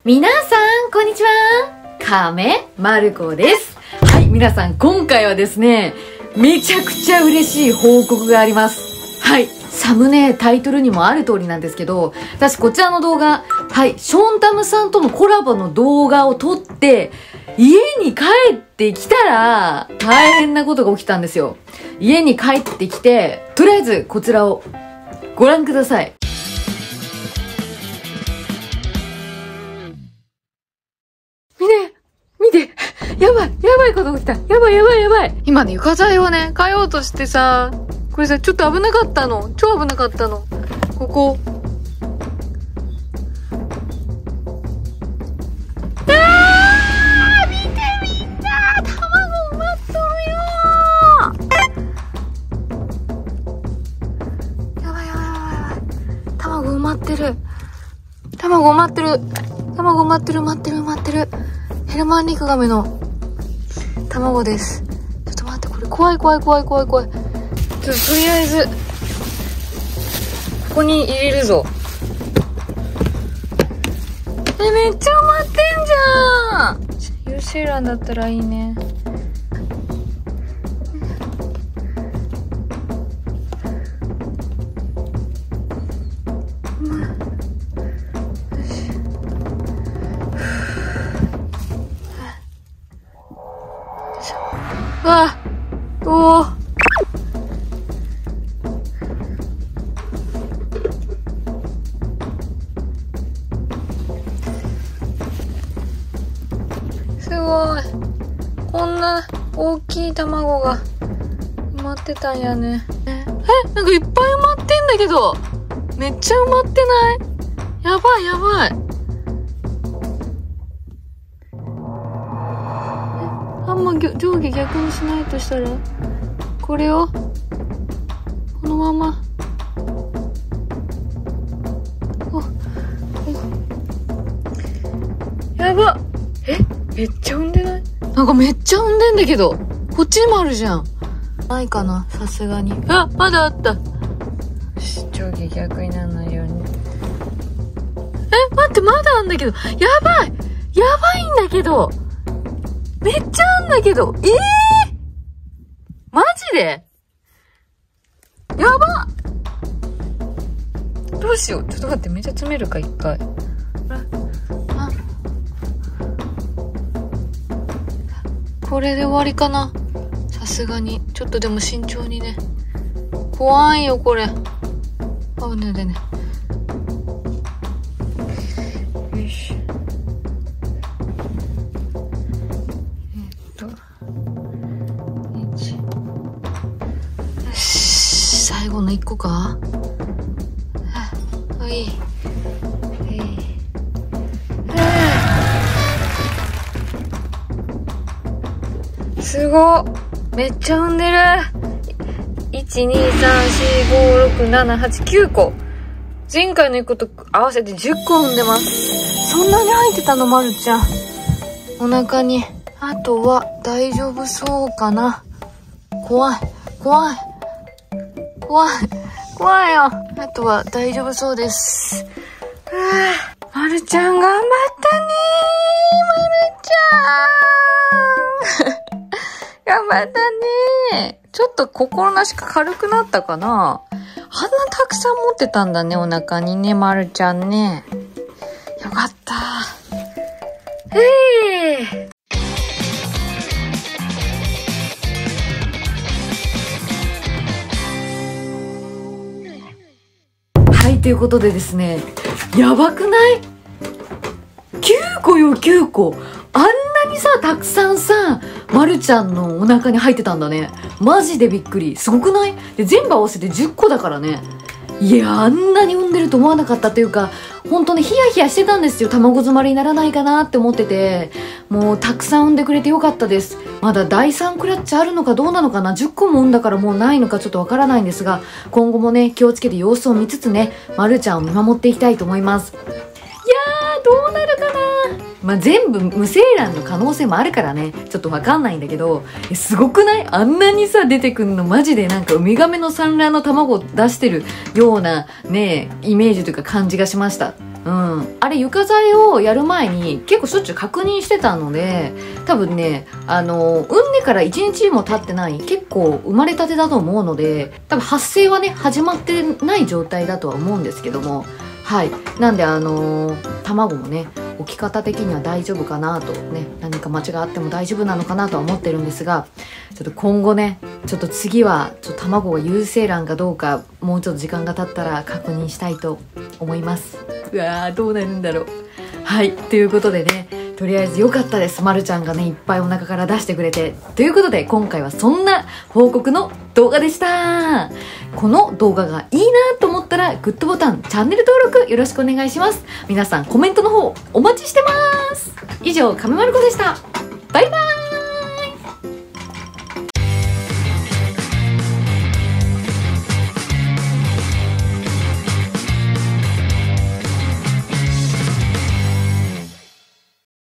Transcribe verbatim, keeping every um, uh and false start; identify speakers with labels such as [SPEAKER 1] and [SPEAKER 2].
[SPEAKER 1] 皆さん、こんにちは。亀まる子です。はい、皆さん、今回はですね、めちゃくちゃ嬉しい報告があります。はい、サムネ、タイトルにもある通りなんですけど、私こちらの動画、はい、ショーンタムさんとのコラボの動画を撮って、家に帰ってきたら、大変なことが起きたんですよ。家に帰ってきて、とりあえずこちらをご覧ください。見て見てやばいやばいこと起きたやばいやばいやばい今ね、床材をね、変えようとしてさ、これさ、ちょっと危なかったの。超危なかったの。ここ。あー見てみんな卵埋まっとるよー。やばいやばいやばいやばい。卵埋まってる。卵埋まってる。卵埋まってる埋まってる埋まってる。ヘルマンリクガメの卵です。ちょっと待って、これ怖い怖い怖い怖い怖い。ちょっととりあえず、ここに入れるぞ。え、めっちゃ埋まってんじゃん。ユーシーランだったらいいね。わあ、おー。すごい。こんな大きい卵が埋まってたんやね。え、なんかいっぱい埋まってんだけど。めっちゃ埋まってない？やばいやばい。あんま上下逆にしないとしたら、これをこのまま、おやば。え、めっちゃ産んでない？なんかめっちゃ産んでんだけど、こっちにもあるじゃん。ないかな、さすがに。あ、まだあった。上下逆にならないように。え、待って、まだあんだけど、やばいやばいんだけど、めっちゃあんだけど、ええー、マジでやばっ。どうしよう。ちょっと待って、めっちゃ詰めるか、一回。あ、これで終わりかな。さすがに。ちょっとでも慎重にね。怖いよ、これ。あ、ねねね。よいしょ。最後の一個か。はい。すごっ。めっちゃ産んでる。いち、に、さん、よん、ご、ろく、なな、はち、きゅうこ。前回のいっこと合わせてじゅっこ産んでます。そんなに入ってたの、まるちゃん。お腹に。あとは大丈夫そうかな。怖い。怖い。怖い。怖いよ。あとは大丈夫そうです。はぁ。まるちゃん頑張ったねー。まるちゃん。頑張ったねー。ちょっと心なしか軽くなったかな。あんなたくさん持ってたんだね、お腹にね、まるちゃんね。よかった。へぇー。はい、ということでですね、やばくない？ きゅう 個よ、きゅうこ。あんなにさ、たくさんさ、まるちゃんのお腹に入ってたんだね。マジでびっくり。すごくない？で、全部合わせてじゅっこだからね。いや、あんなに産んでると思わなかったというか、本当にヒヤヒヤしてたんですよ。卵詰まりにならないかなって思ってて。もうたくさん産んでくれてよかったです。まだだいさんクラッチあるのかどうなのかな。じゅっこも産んだからもうないのかちょっとわからないんですが、今後もね、気をつけて様子を見つつね、まるちゃんを見守っていきたいと思います。いやー、どうなるかな。まあ、全部無精卵の可能性もあるからね、ちょっとわかんないんだけど、すごくない？あんなにさ、出てくんのマジでなんかウミガメの産卵の卵を出してるようなね、イメージというか感じがしました。 うん、あれ床材をやる前に結構しょっちゅう確認してたので、多分ねあの産んでからいちにちも経ってない、結構生まれたてだと思うので、多分発生はね始まってない状態だとは思うんですけども、はい、なんであのー、卵もね置き方的には大丈夫かなとね、何か間違あっても大丈夫なのかなとは思ってるんですが、ちょっと今後ねちょっと次はちょっと卵が有精卵かどうかもうちょっと時間が経ったら確認したいと思います。うわーどうなるんだろう。はいということでね、とりあえず良かったです。まるちゃんがねいっぱいお腹から出してくれて、ということで今回はそんな報告の動画でした。この動画がいいなと思ったらグッドボタン、チャンネル登録よろしくお願いします。皆さんコメントの方お待ちしてます。以上、亀丸子でした。バイバイ。